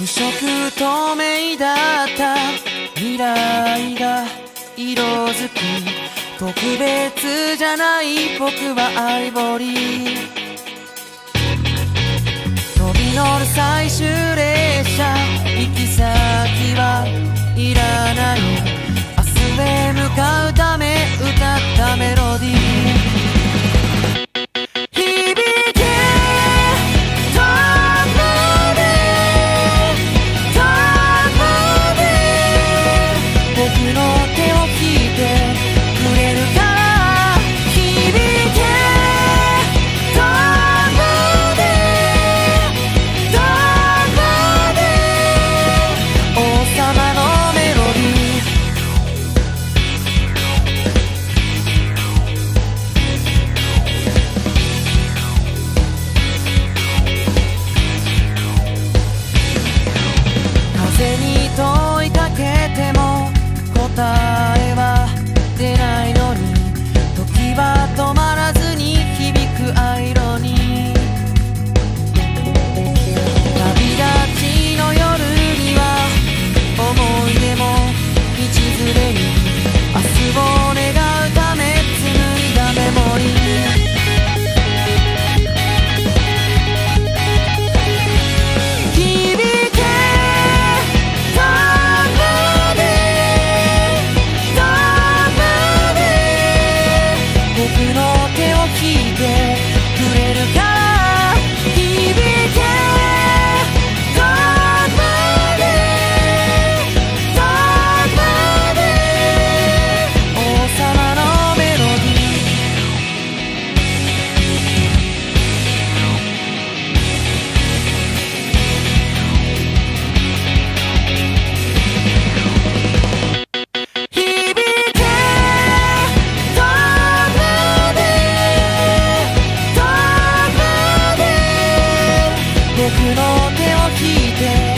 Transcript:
無色透明だった未来が色づく。特別じゃない僕はアイボリー。飛び乗る最終列車、行き先はいらない。明日へ向かうため歌ったメロディー。問いかけても答えは出ないのに、時は止まらずに響くアイロニー。旅立ちの夜には思い出も道連れに、明日を願うため紡いだメモリー。僕の手を引いて